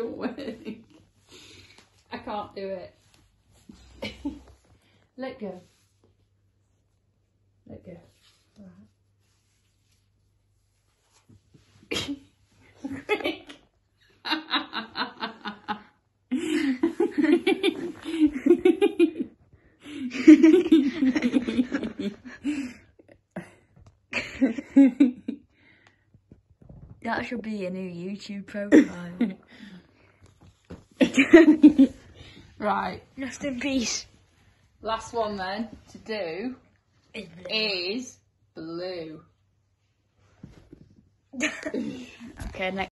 don't work. I can't do it. Let go. Let go. Right. Quick. That should be a new YouTube profile. Right. Rest in peace. Last one then to do is blue. Okay, next.